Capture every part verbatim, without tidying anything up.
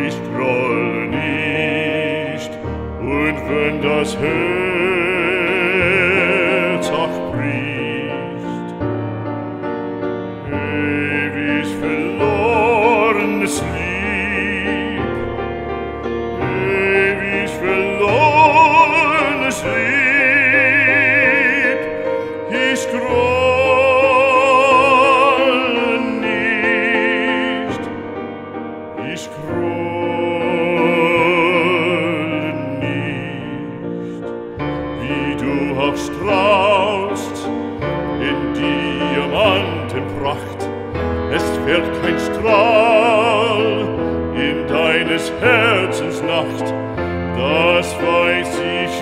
ich grolle nicht, und wenn das Herz auch bricht, ewig verlorenes Lieb, ewig verlorenes Lieb, ich grolle nicht, ich grolle nicht, wie du auch strahlst in Diamantenpracht, es fährt kein Strahl in deines Herzens Nacht, das weiß ich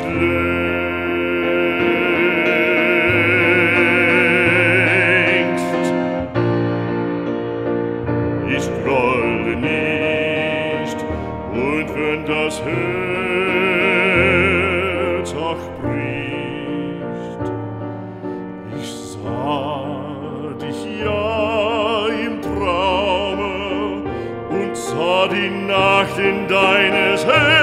längst. Ich grolle nicht, und wenn das Herz auch bricht, ich sah dich ja im Traume und sah die Nacht in deines Herz